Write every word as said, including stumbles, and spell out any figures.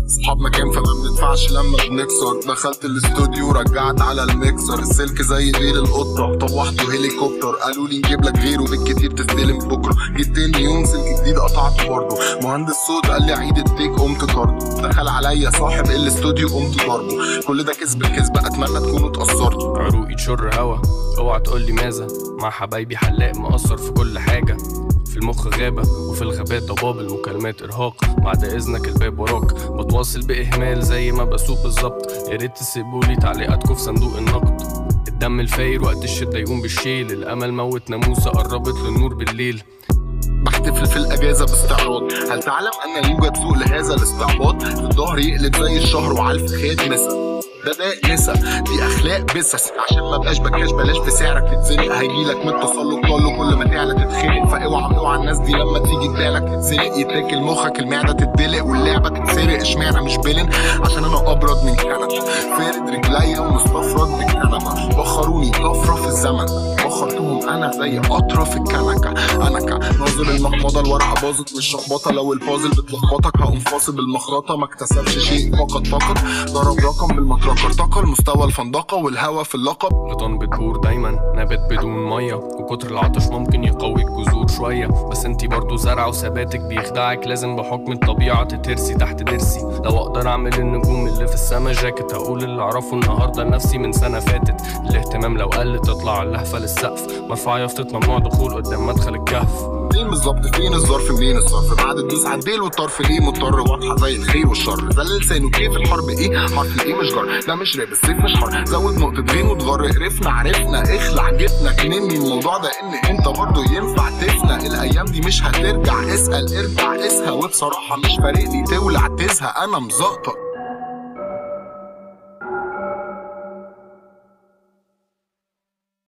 صحاب مكان فما بندفعش لما بنكسر. دخلت الاستوديو رجعت على الميكسر، السلك زي ديل القطة طوحته هليكوبتر. قالوا لي نجيب لك غيره بالكتير تستلم بكره. جيت تاني يوم سلك جديد قطعته برضه. مهندس صوت قال لي عيد التيك قمت طرده. دخل عليا صاحب الاستوديو قمت ضربه. كل ده كسب الكسب، اتمنى تكونوا اتأثرتوا. عروقي تشر هوا اوعى تقولي ماذا، مع حبايبي حلاق مقصر في كل حاجة. في المخ غابة وفي الغابات ضباب، المكالمات إرهاق. بعد إذنك الباب وراك، بتواصل بإهمال زي ما بسوق بالظبط. ياريت تسيبولي تعليقاتكم في صندوق النقد. الدم الفاير وقت الشدة يقوم بالشيل. الأمل موت ناموسة قربت للنور بالليل. بحتفل في الأجازة باستعراض. هل تعلم أن يوجد سوق لهذا الاستعباط؟ في الظهر يقلب زي الشهر وعلى الفخاد نسا. ده ده نسا، دي أخلاق بسس. عشان ما بقاش بكاش بلاش في سعرك تتزنق. هيجيلك من التسلق طله كل ما تعلى تتخنق. فاوعى اوعى الناس دي لما تيجي تبالك تتزنق. يتاكل مخك المعدة تتدلق واللعبة تتسرق. اشمعنى مش بلن؟ عشان أنا أبرد من كندا، فارد رجليا ومستفرد بالكنبة. بخروني طفرة في الزمن، بخرتهم أنا زي قطرة في الكنكة. أنكة ناظر المخمضة، الورقة باظت مش شخبطة. لو البازل بتلخبطك هقوم فاصل بالمخرطة. ما اكتسبش شيء فقط فقط، ضرب رقم بالمطرقة. ارتقى المستوى الفندقة والهوا في اللقب. غيطان بتبور دايما نبات بدون مية، وكتر العطش ممكن يقوي الجذور شوية. بس انتي برضو زرع وثباتك بيخدعك. لازم بحكم الطبيعة تترسي تحت ضرسي. لو اقدر اعمل النجوم اللي في السما جاكيت، هقول اللي اعرفه النهاردة لنفسي من سنة فاتت. الاهتمام لو قل تطلع اللهفة للسقف. مرفع يافطة ممنوع دخول قدام مدخل الكهف. فين بالظبط فين الظرف منين الصرف؟ بعد الدوس عديل والطرف ليه مضطر واضحة زي الخير والشر. ده لسانه كيف الحرب ايه؟ حرف الايه مش جر. ده مش راب السيف مش حر. زود نقطة غين وتغر. قرفنا عرفنا اخلع جبنا كنني الموضوع ده ان انت برضو ينفع تفنى. الايام دي مش هترجع، اسأل ارجع قسها. وبصراحة مش فارق لي تولع تزهق، انا مزقطط.